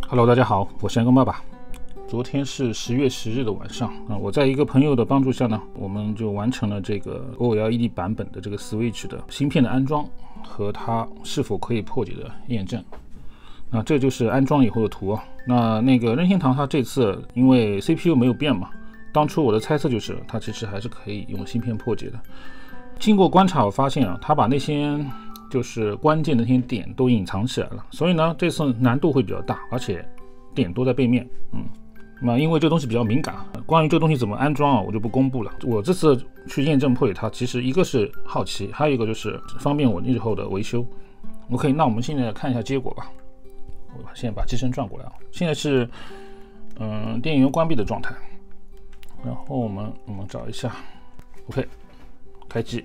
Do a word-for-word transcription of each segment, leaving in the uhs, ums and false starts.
Hello， 大家好，我是安工爸爸。昨天是十月十日的晚上啊，我在一个朋友的帮助下呢，我们就完成了这个 O L E D 版本的这个 Switch 的芯片的安装和它是否可以破解的验证。那这就是安装以后的图啊。那那个任天堂它这次因为 C P U 没有变嘛，当初我的猜测就是它其实还是可以用芯片破解的。经过观察，我发现啊，它把那些就是关键的那些点都隐藏起来了，所以呢，这次难度会比较大，而且点都在背面。嗯，那因为这东西比较敏感，关于这东西怎么安装啊，我就不公布了。我这次去验证破解它，其实一个是好奇，还有一个就是方便我日后的维修。OK， 那我们现在看一下结果吧。我现在把机身转过来啊，现在是嗯电源关闭的状态，然后我们我们找一下 ，OK， 开机。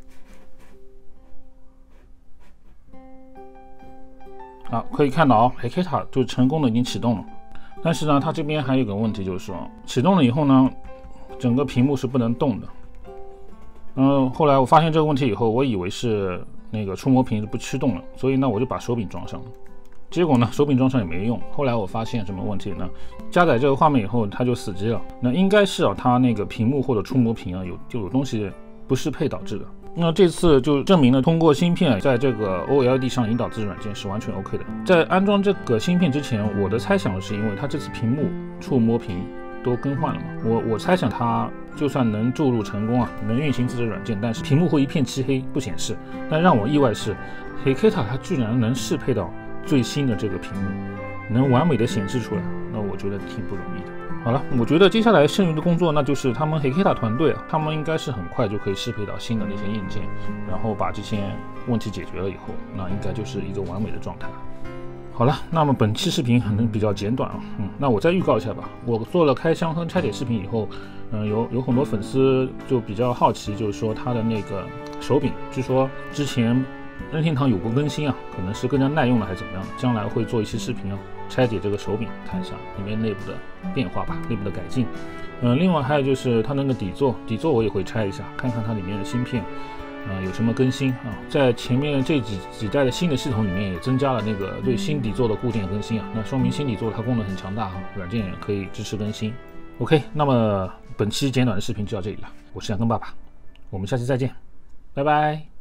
啊，可以看到啊 ，Hekita 就成功的已经启动了。但是呢，它这边还有一个问题，就是说启动了以后呢，整个屏幕是不能动的。嗯，后来我发现这个问题以后，我以为是那个触摸屏是不驱动了，所以呢，我就把手柄装上了。结果呢，手柄装上也没用。后来我发现什么问题呢？加载这个画面以后，它就死机了。那应该是啊，它那个屏幕或者触摸屏啊，有就有东西不适配导致的。那这次就证明了通过芯片在这个 O L E D 上引导自制软件是完全 OK 的。在安装这个芯片之前，我的猜想是因为它这次屏幕、触摸屏都更换了嘛，我我猜想它就算能注入成功啊，能运行自制软件，但是屏幕会一片漆黑不显示。但让我意外是 Hekita 它居然能适配到最新的这个屏幕，能完美的显示出来，那我觉得挺不容易的。好了，我觉得接下来剩余的工作，那就是他们 Hekita 团队啊，他们应该是很快就可以适配到新的那些硬件，然后把这些问题解决了以后，那应该就是一个完美的状态。好了，那么本期视频可能比较简短啊，嗯，那我再预告一下吧。我做了开箱和拆解视频以后，嗯，有有很多粉丝就比较好奇，就是说它的那个手柄，据说之前任天堂有过更新啊，可能是更加耐用了还是怎么样？将来会做一期视频啊，拆解这个手柄，看一下里面内部的变化吧，内部的改进。嗯、呃，另外还有就是它那个底座，底座我也会拆一下，看看它里面的芯片，呃，有什么更新啊？在前面这几几代的新的系统里面也增加了那个对新底座的固定更新啊，那说明新底座它功能很强大啊，软件也可以支持更新。OK， 那么本期简短的视频就到这里了，我是杨根爸爸，我们下期再见，拜拜。